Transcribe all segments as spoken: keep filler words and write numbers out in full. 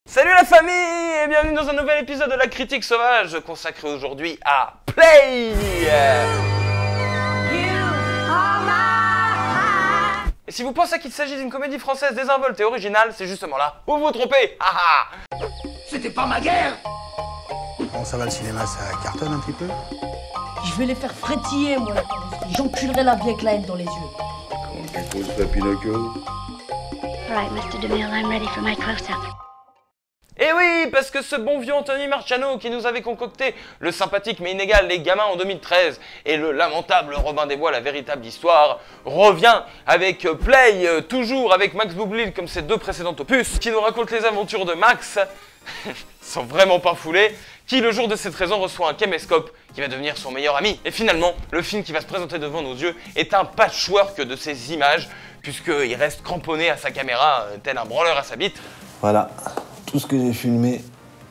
Salut la famille et bienvenue dans un nouvel épisode de la critique sauvage consacré aujourd'hui à Play. Et si vous pensez qu'il s'agit d'une comédie française désinvolte et originale, c'est justement là où vous vous trompez. C'était pas ma guerre. Bon, ça va, le cinéma, ça cartonne un petit peu. Je vais les faire frétiller, moi. J'enculerai la vie avec la haine dans les yeux. Comment tu poses ça, Pinocchio? All right, Mister DeMille, I'm ready for my close-up. Et oui, parce que ce bon vieux Anthony Marciano qui nous avait concocté le sympathique mais inégal Les Gamins en deux mille treize et le lamentable Robin des Bois, la véritable histoire, revient avec Play, euh, toujours avec Max Boublil comme ses deux précédents opus, qui nous raconte les aventures de Max, sans vraiment pas fouler, qui le jour de cette raison reçoit un caméscope qui va devenir son meilleur ami. Et finalement, le film qui va se présenter devant nos yeux est un patchwork de ces images, puisqu'il reste cramponné à sa caméra, euh, tel un branleur à sa bite. Voilà. Tout ce que j'ai filmé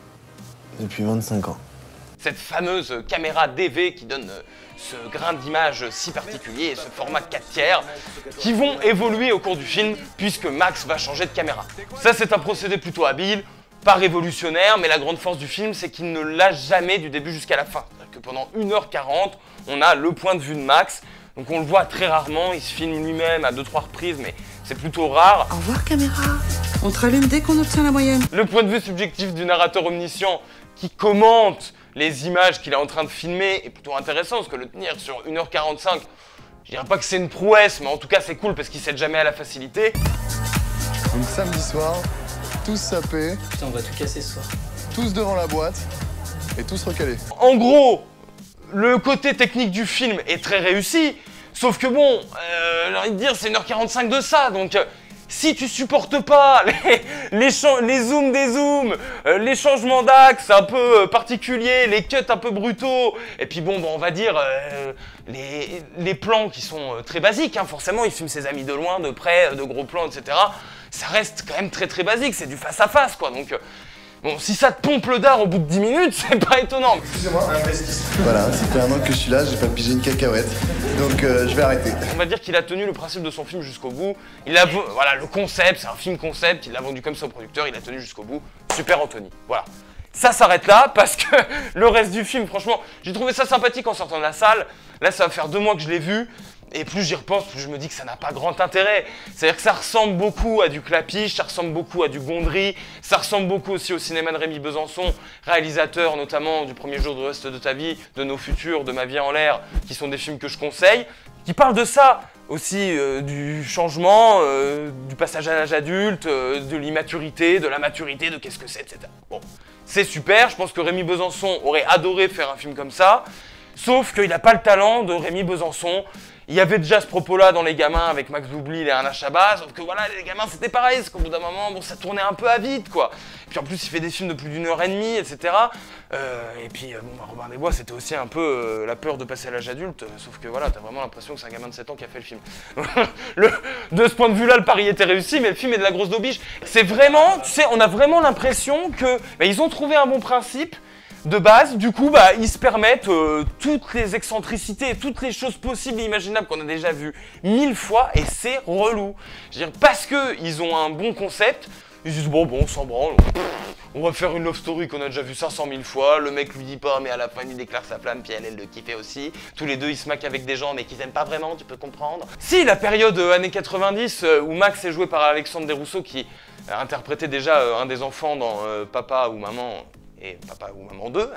depuis vingt-cinq ans. Cette fameuse caméra D V qui donne ce grain d'image si particulier et ce format quatre tiers qui vont évoluer au cours du film puisque Max va changer de caméra. Ça, c'est un procédé plutôt habile, pas révolutionnaire, mais la grande force du film, c'est qu'il ne lâche jamais du début jusqu'à la fin. C'est-à-dire que pendant une heure quarante, on a le point de vue de Max, donc on le voit très rarement, il se filme lui-même à deux trois reprises, mais c'est plutôt rare. Au revoir caméra, on te rallume dès qu'on obtient la moyenne. Le point de vue subjectif du narrateur omniscient qui commente les images qu'il est en train de filmer est plutôt intéressant parce que le tenir sur une heure quarante-cinq, je dirais pas que c'est une prouesse, mais en tout cas c'est cool parce qu'il cède jamais à la facilité. Donc samedi soir, tous sapés. Putain, on va tout casser ce soir. Tous devant la boîte et tous recalés. En gros, le côté technique du film est très réussi, sauf que bon, euh, j'ai envie de dire, c'est une heure quarante-cinq de ça, donc euh, si tu supportes pas les, les, les zooms des zooms, euh, les changements d'axe un peu euh, particuliers, les cuts un peu brutaux, et puis bon, bon on va dire, euh, les, les plans qui sont euh, très basiques, hein, forcément, il filme ses amis de loin, de près, de gros plans, et cetera. Ça reste quand même très très basique, c'est du face à face, quoi, donc... Euh, Bon, si ça te pompe le dard au bout de dix minutes, c'est pas étonnant. Excusez-moi, un investissement. Voilà, ça fait un an que je suis là, j'ai pas pigé une cacahuète, donc euh, je vais arrêter. On va dire qu'il a tenu le principe de son film jusqu'au bout. Il a, voilà, le concept, c'est un film concept, il l'a vendu comme ça au producteur, il a tenu jusqu'au bout. Super Anthony, voilà. Ça s'arrête là, parce que le reste du film, franchement, j'ai trouvé ça sympathique en sortant de la salle. Là, ça va faire deux mois que je l'ai vu. Et plus j'y repense, plus je me dis que ça n'a pas grand intérêt. C'est-à-dire que ça ressemble beaucoup à du Clapiche, ça ressemble beaucoup à du Gondry, ça ressemble beaucoup aussi au cinéma de Rémy Besançon, réalisateur notamment du Premier jour du reste de ta vie, de Nos futurs, de Ma vie en l'air, qui sont des films que je conseille, qui parlent de ça aussi, euh, du changement, euh, du passage à l'âge adulte, euh, de l'immaturité, de la maturité, de qu'est-ce que c'est, et cetera. Bon, c'est super, je pense que Rémy Besançon aurait adoré faire un film comme ça, sauf qu'il n'a pas le talent de Rémy Besançon. Il y avait déjà ce propos-là dans Les Gamins avec Max Boublil et Anna Chabat, sauf que voilà, Les Gamins c'était pareil, c'est qu'au bout d'un moment, bon, ça tournait un peu à vite, quoi. Et puis en plus, il fait des films de plus d'une heure et demie, et cetera. Euh, et puis, euh, bon, bah, Robin des Bois, c'était aussi un peu euh, la peur de passer à l'âge adulte, euh, sauf que voilà, t'as vraiment l'impression que c'est un gamin de sept ans qui a fait le film. le, de ce point de vue-là, le pari était réussi, mais le film est de la grosse daubiche. C'est vraiment, tu sais, on a vraiment l'impression que bah, ils ont trouvé un bon principe, de base, du coup, bah, ils se permettent euh, toutes les excentricités, toutes les choses possibles et imaginables qu'on a déjà vues mille fois, et c'est relou. Je veux dire, parce qu'ils ont un bon concept, ils disent, bon, bon, on s'en branle, on va faire une love story qu'on a déjà vue cinq cent mille fois, le mec lui dit pas, mais à la fin, il déclare sa flamme, puis elle, elle le kiffait aussi. Tous les deux, ils se maquent avec des gens, mais qu'ils aiment pas vraiment, tu peux comprendre. Si, la période euh, années quatre-vingt-dix, euh, où Max est joué par Alexandre Desrousseaux, qui euh, interprétait déjà euh, un des enfants dans euh, Papa ou Maman, et Papa ou Maman deux,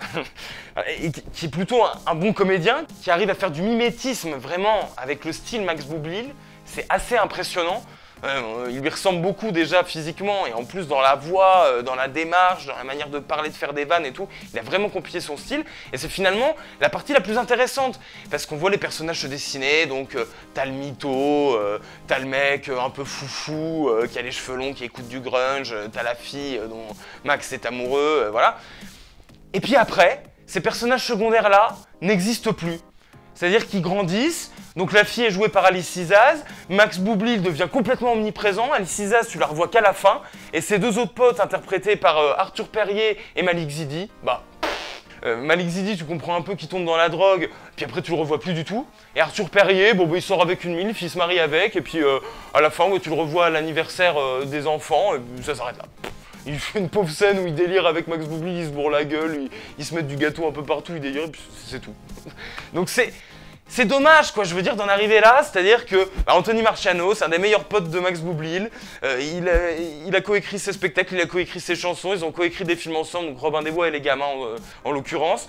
et qui est plutôt un, un bon comédien, qui arrive à faire du mimétisme vraiment avec le style Max Boublil, c'est assez impressionnant. Euh, il lui ressemble beaucoup déjà physiquement, et en plus dans la voix, euh, dans la démarche, dans la manière de parler, de faire des vannes et tout, il a vraiment copié son style, et c'est finalement la partie la plus intéressante, parce qu'on voit les personnages se dessiner, donc euh, t'as le mytho, euh, t'as le mec euh, un peu foufou, euh, qui a les cheveux longs, qui écoute du grunge, euh, t'as la fille euh, dont Max est amoureux, euh, voilà. Et puis après, ces personnages secondaires-là n'existent plus. C'est-à-dire qu'ils grandissent, donc la fille est jouée par Alice Isaz, Max Boublil devient complètement omniprésent, Alice Isaz tu la revois qu'à la fin, et ses deux autres potes interprétés par euh, Arthur Perrier et Malik Zidi, bah... Euh, Malik Zidi, tu comprends un peu qu'il tombe dans la drogue, puis après tu le revois plus du tout. Et Arthur Perrier, bon, bah, il sort avec une milf, il se marie avec, et puis euh, à la fin, ouais, tu le revois à l'anniversaire euh, des enfants, et ça s'arrête là. il fait une pauvre scène où il délire avec Max Boublil, il se bourre la gueule, il, il se met du gâteau un peu partout, il délire, et puis c'est tout. Donc c'est... C'est dommage, quoi, je veux dire, d'en arriver là, c'est-à-dire que bah, Anthony Marciano, c'est un des meilleurs potes de Max Boublil, euh, il a, il a coécrit ses spectacles, il a coécrit ses chansons, ils ont coécrit des films ensemble, donc Robin des Bois et les gamins en, en l'occurrence.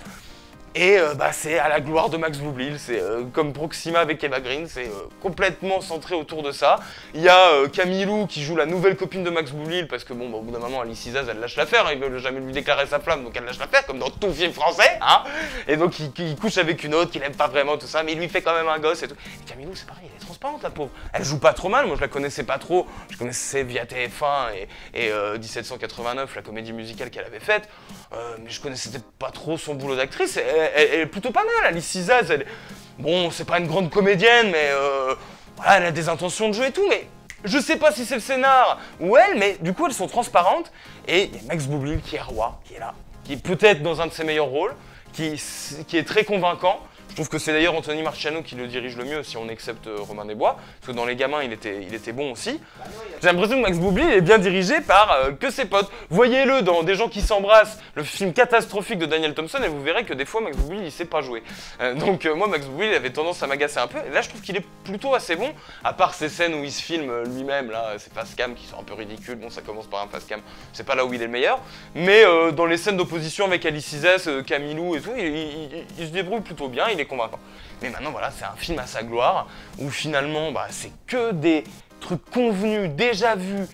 Et euh, bah, c'est à la gloire de Max Boublil, c'est euh, comme Proxima avec Eva Green, c'est euh, complètement centré autour de ça. Il y a euh, Camilou qui joue la nouvelle copine de Max Boublil, parce que bon, bah, au bout d'un moment, Alice Isaz, elle lâche l'affaire, hein, il veut jamais lui déclarer sa flamme, donc elle lâche l'affaire, comme dans tout film français, hein. Et donc il, il couche avec une autre qu'il aime pas vraiment, tout ça, mais il lui fait quand même un gosse et tout. Et Camilou, c'est pareil, elle est transparente, la pauvre. Elle joue pas trop mal, moi je la connaissais pas trop, je connaissais via T F un et, et euh, dix-sept cent quatre-vingt-neuf, la comédie musicale qu'elle avait faite, euh, mais je connaissais pas trop son boulot d'actrice, elle, elle, elle est plutôt pas mal, Alice Isaz, elle... bon, c'est pas une grande comédienne, mais euh, voilà, elle a des intentions de jeu et tout, mais je sais pas si c'est le scénar ou elle, mais du coup elles sont transparentes, et il y a Max Boublil qui est roi, qui est là, qui est peut-être dans un de ses meilleurs rôles, qui, qui est très convaincant. Je trouve que c'est d'ailleurs Anthony Marciano qui le dirige le mieux, si on accepte euh, Robin des Bois, parce que dans Les Gamins, il était, il était bon aussi. J'ai l'impression que Max Boublil est bien dirigé par euh, que ses potes. Voyez-le dans Des gens qui s'embrassent, le film catastrophique de Daniel Thompson, et vous verrez que des fois, Max Boublil, il sait pas jouer. Euh, donc euh, moi, Max Boublil avait tendance à m'agacer un peu, et là, je trouve qu'il est plutôt assez bon, à part ces scènes où il se filme euh, lui-même, là, ces face cam qui sont un peu ridicules. Bon, ça commence par un face cam, c'est pas là où il est le meilleur, mais euh, dans les scènes d'opposition avec Alice Isaz, euh, Camilou et tout, il, il, il, il se débrouille plutôt bien, il est convaincant. Mais maintenant, voilà, c'est un film à sa gloire, où finalement, bah, c'est que des trucs convenus, déjà vus,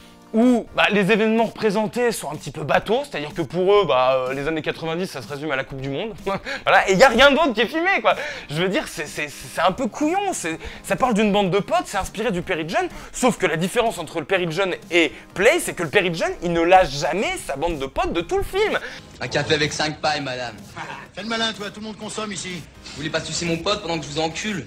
où bah, les événements représentés sont un petit peu bateaux, c'est-à-dire que pour eux, bah, euh, les années quatre-vingt-dix, ça se résume à la Coupe du Monde. Voilà, et il n'y a rien d'autre qui est filmé, quoi. Je veux dire, c'est un peu couillon, ça parle d'une bande de potes, c'est inspiré du Perry John, sauf que la différence entre le Perry John et Play, c'est que le Perry John, il ne lâche jamais sa bande de potes de tout le film. Un café avec cinq pailles, madame. Fais le malin, toi, tout le monde consomme ici. Vous voulez pas sucer mon pote pendant que je vous encule?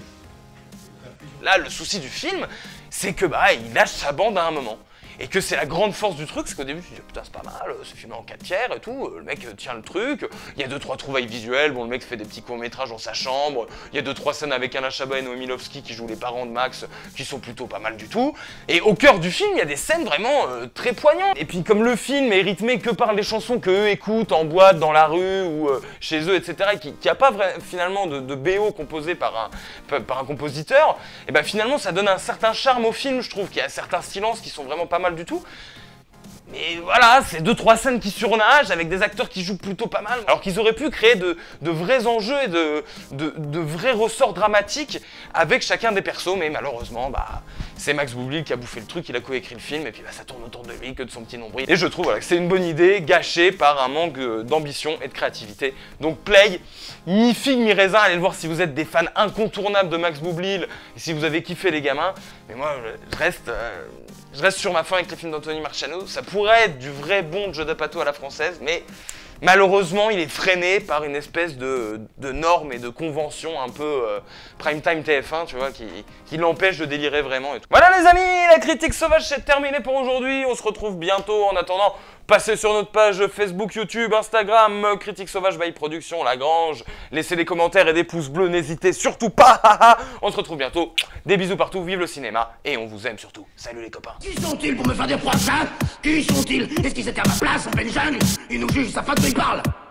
Là, le souci du film, c'est que bah, il lâche sa bande à un moment. Et que c'est la grande force du truc, c'est qu'au début, tu te dis putain, c'est pas mal, c'est filmé en quatre tiers et tout, le mec tient le truc, il y a deux trois trouvailles visuelles, bon, le mec fait des petits courts-métrages dans sa chambre, il y a deux trois scènes avec Alain Chabat et Noémie Lovski qui jouent les parents de Max, qui sont plutôt pas mal du tout, et au cœur du film, il y a des scènes vraiment euh, très poignantes. Et puis comme le film est rythmé que par les chansons qu'eux écoutent en boîte, dans la rue, ou euh, chez eux, et cetera, et qui n'a pas vrai, finalement de, de B O composé par un, par un compositeur, et ben finalement ça donne un certain charme au film, je trouve, qu'il y a certains silences qui sont vraiment pas mal du tout. Mais voilà, c'est deux trois scènes qui surnagent avec des acteurs qui jouent plutôt pas mal, alors qu'ils auraient pu créer de, de vrais enjeux et de, de, de vrais ressorts dramatiques avec chacun des persos, mais malheureusement, bah, c'est Max Boublil qui a bouffé le truc, il a coécrit le film, et puis bah, ça tourne autour de lui que de son petit nombril. Et je trouve voilà, que c'est une bonne idée, gâchée par un manque d'ambition et de créativité. Donc Play, mi figue, mi raisin, allez le voir si vous êtes des fans incontournables de Max Boublil, et si vous avez kiffé Les Gamins, mais moi, je reste... Euh, Je reste sur ma fin avec les films d'Anthony Marciano, ça pourrait être du vrai bon Judd Apatow à la française, mais malheureusement il est freiné par une espèce de, de normes et de conventions un peu euh, prime time T F un, tu vois, qui, qui l'empêche de délirer vraiment et tout. Voilà les amis, la critique sauvage c'est terminé pour aujourd'hui, on se retrouve bientôt. En attendant, passez sur notre page Facebook, YouTube, Instagram, Critique Sauvage by Production, Lagrange, laissez des commentaires et des pouces bleus, n'hésitez surtout pas. On se retrouve bientôt, des bisous partout, vive le cinéma, et on vous aime surtout. Salut les copains. Qui sont-ils pour me faire des procès? Qui sont-ils? Est-ce qu'ils étaient à ma place en pleine jungle? Ils nous jugent, sa faute, ils parlent.